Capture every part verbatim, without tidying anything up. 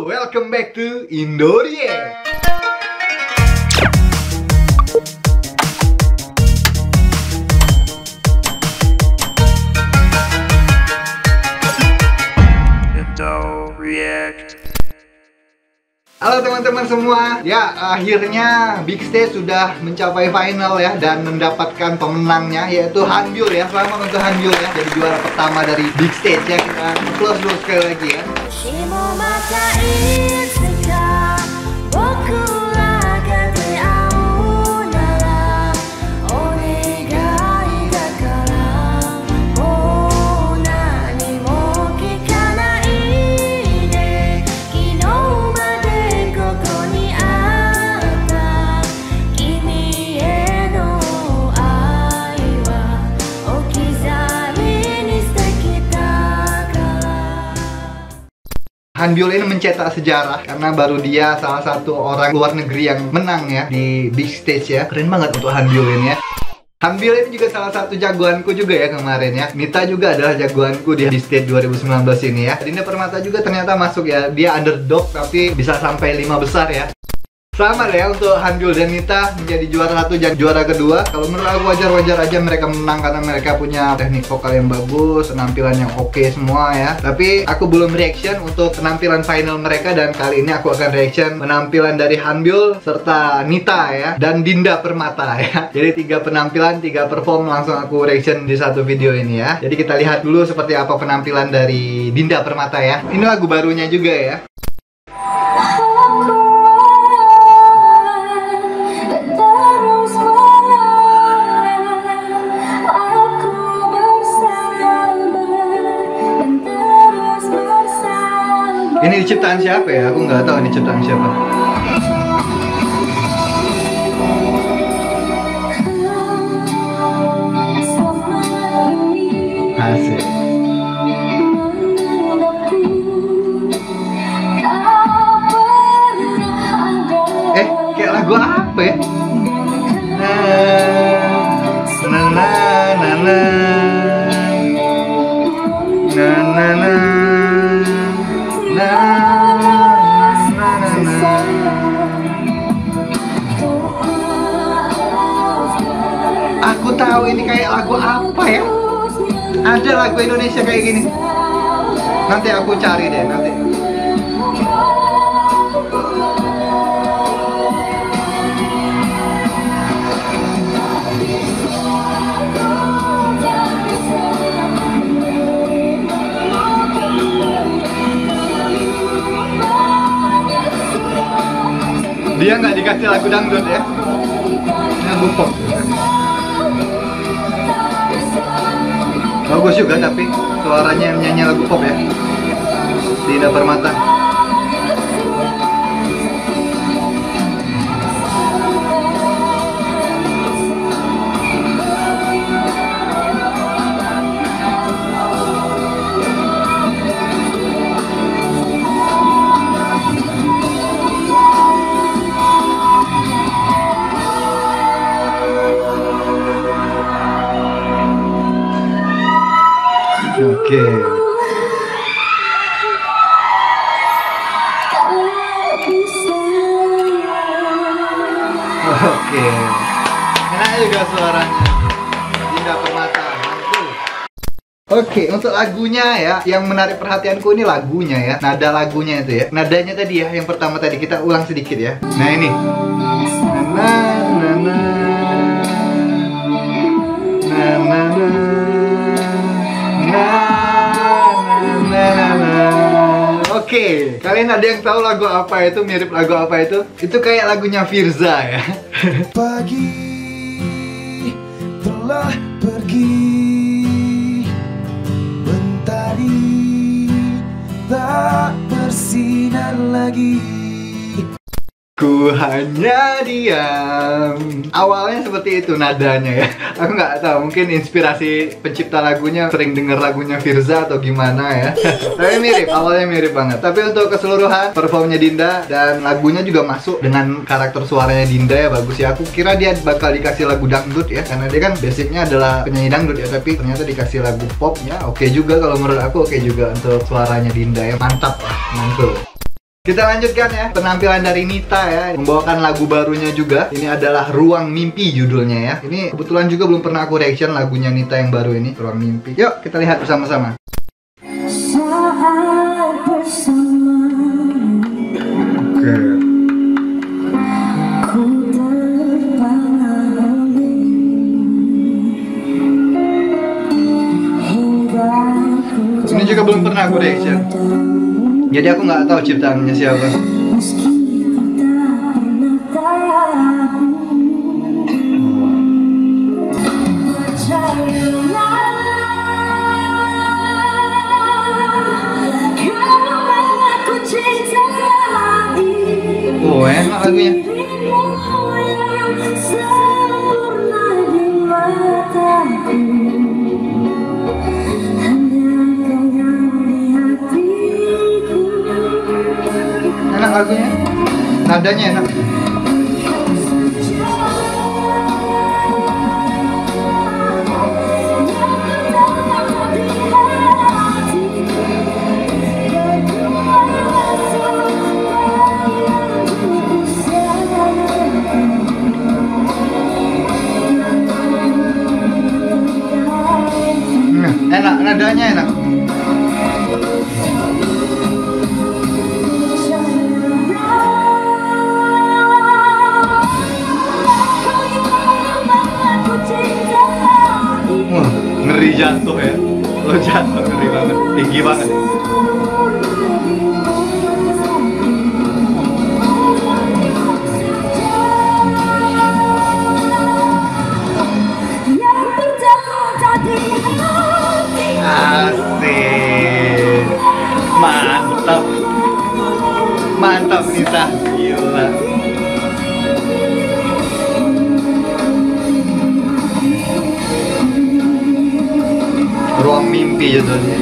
welcome back to Indorie. Halo teman-teman semua. Ya, akhirnya Big Stage sudah mencapai final ya, dan mendapatkan pemenangnya, yaitu Hanbyul ya. Selamat untuk Hanbyul ya, jadi juara pertama dari Big Stage ya. Kita close dulu sekali lagi ya. Hanbyul ini mencetak sejarah karena baru dia salah satu orang luar negeri yang menang ya di Big Stage ya. Keren banget untuk Hanbyul ini ya. Hanbyul ini juga salah satu jagoanku juga ya kemarin ya. Nita juga adalah jagoanku di Big Stage dua ribu sembilan belas ini ya. Dinda Permata juga ternyata masuk ya. Dia underdog tapi bisa sampai lima besar ya. Selamat ya untuk Hanbyul dan Nita menjadi juara satu dan juara kedua. Kalau menurut aku wajar-wajar aja mereka menang karena mereka punya teknik vokal yang bagus, penampilan yang oke semua ya. Tapi aku belum reaction untuk penampilan final mereka, dan kali ini aku akan reaction penampilan dari Hanbyul serta Nita ya, dan Dinda Permata ya. Jadi tiga penampilan, tiga perform langsung aku reaction di satu video ini ya. Jadi kita lihat dulu seperti apa penampilan dari Dinda Permata ya. Ini lagu barunya juga ya. Ini ciptaan siapa ya? Aku nggak tahu ini ciptaan siapa. Asik. Eh, kayak lagu apa ya? Na na na na na na na. Aku tahu ini kayak lagu apa ya? Ada lagu Indonesia kayak gini. Nanti aku cari deh nanti. Dia nggak dikasih lagu dangdut ya, lagu pop. Bagus juga tapi suaranya yang nyanyi lagu pop ya, Dinda Permata. Oke. Oke. Enak juga suaranya. Dinda Permata. Mantul. Oke, untuk lagunya ya, yang menarik perhatianku ini lagunya ya. Nada lagunya itu ya. Nadanya tadi ya, yang pertama tadi kita ulang sedikit ya. Nah ini. Na na na. Na na na. Oke, kalian ada yang tahu lagu apa itu, mirip lagu apa itu? Itu kayak lagunya Firza ya. Pagi telah pergi, mentari tak bersinar lagi. Ku hanya diam. Awalnya seperti itu nadanya ya. Aku nggak tahu, mungkin inspirasi pencipta lagunya sering denger lagunya Firza atau gimana ya. Tapi mirip, awalnya mirip banget. Tapi untuk keseluruhan performnya Dinda dan lagunya juga masuk dengan karakter suaranya Dinda ya, bagus ya. Aku kira dia bakal dikasih lagu dangdut ya, karena dia kan basicnya adalah penyanyi dangdut ya. Tapi ternyata dikasih lagu pop ya. Oke juga, kalau menurut aku oke juga untuk suaranya Dinda ya. Mantap lah, mantul. Kita lanjutkan ya, penampilan dari Nita ya, membawakan lagu barunya juga. Ini adalah Ruang Mimpi judulnya ya. Ini kebetulan juga belum pernah aku reaction lagunya Nita yang baru ini, Ruang Mimpi. Yuk kita lihat bersama-sama. Saat bersama Oke. ku terpana hingga ku Ini juga belum pernah aku reaction. Jadi aku nggak tahu ciptaannya siapa. meski ku tak pernah tahu. Percayalah, kau aku cinta lagi. Oh enak lagunya. Dirimu yang sempurna di mataku, hanya kau yang di hatiku. Enak lagunya. Nadanya enak. Hmm, enak, nadanya enak. Wah, ngeri jatuh ya. Lo jatuh ngeri banget, tinggi banget. Asik. Mantap. Mantap Nita. Gila. Ruang Mimpi judulnya.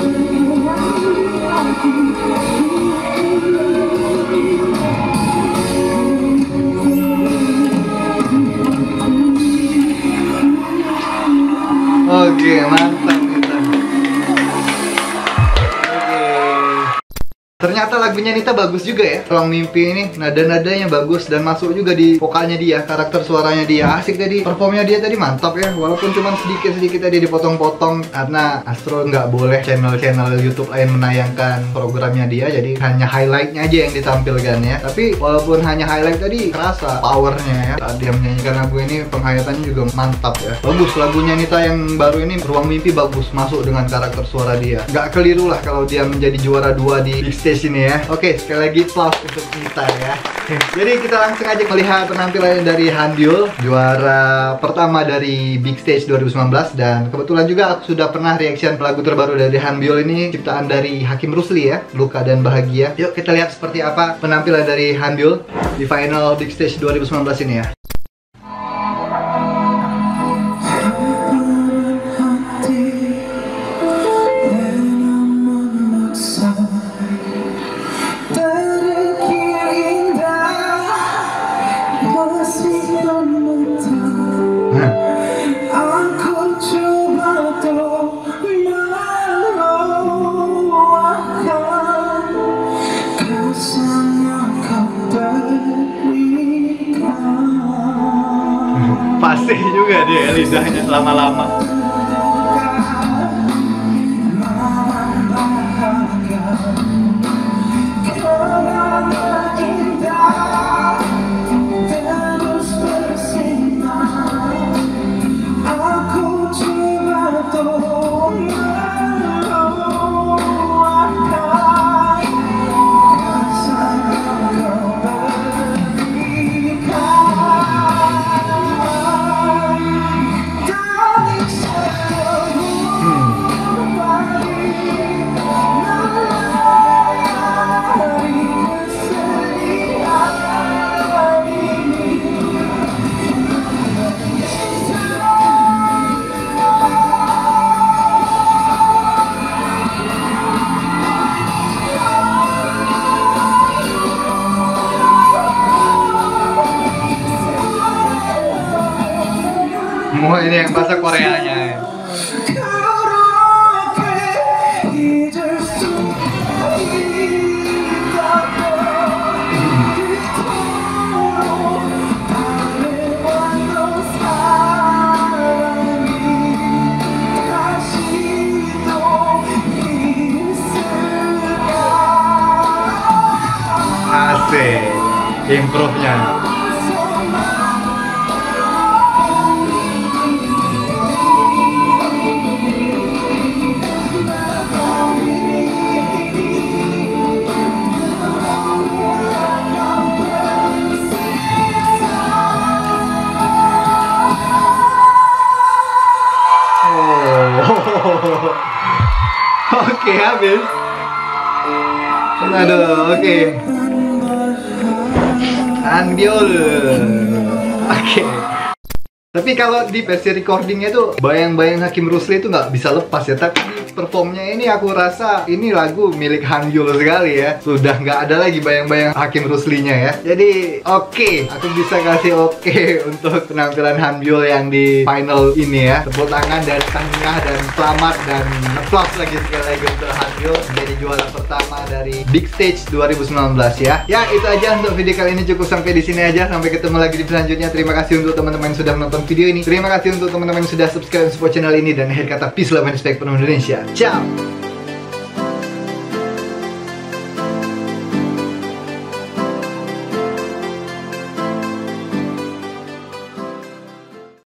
Oke, mantap Nita. Oke. Ternyata lagunya Nita bagus juga ya. Ruang Mimpi ini nada-nadanya bagus dan masuk juga di vokalnya dia, karakter suaranya dia. Asik tadi, performnya dia tadi mantap ya. Walaupun cuma sedikit-sedikit tadi dipotong-potong karena Astro nggak boleh channel-channel YouTube lain menayangkan programnya dia, jadi hanya highlightnya aja yang ditampilkan ya. Tapi walaupun hanya highlight tadi, kerasa powernya ya saat dia menyanyikan lagu ini. Penghayatannya juga mantap ya. Bagus lagunya Nita yang baru ini, Ruang Mimpi bagus, masuk dengan karakter suara dia. Nggak keliru lah kalau dia menjadi juara dua di big stage ini ya. Oke, sekali lagi applause untuk Nita ya. Jadi kita langsung aja melihat penampilan dari Handyul, juara pertama dari Big Stage dua ribu sembilan belas. Dan kebetulan juga aku sudah pernah reaction lagu terbaru dari Handyul ini, ciptaan dari Hakim Rusli ya, Luka dan Bahagia. Yuk kita lihat seperti apa penampilan dari Handyul di final Big Stage dua ribu sembilan belas ini ya. Fasih juga dia lidahnya lama-lama. Semua ini yang bahasa Koreanya ya. improve-nya. Oke, habis. Aduh, oke. Hanbyul. Oke. Tapi kalau di versi recordingnya tuh bayang-bayang Hakim Rusli itu nggak bisa lepas ya. Tapi di performnya ini aku rasa ini lagu milik Hanbyul sekali ya. Sudah nggak ada lagi bayang-bayang Hakim Ruslinya ya. Jadi oke, okay. Aku bisa kasih oke okay untuk penampilan Hanbyul yang di final ini ya. Tepuk tangan dari tengah dan selamat dan applause lagi sekali lagi untuk Hanbyul menjadi juara pertama dari Big Stage dua ribu sembilan belas ya. Ya itu aja untuk video kali ini, cukup sampai di sini aja. Sampai ketemu lagi di selanjutnya. Terima kasih untuk teman-teman yang sudah menonton video ini. Terima kasih untuk teman-teman yang sudah subscribe support channel ini, dan akhir kata peace, love, and respect penuh Indonesia. Ciao.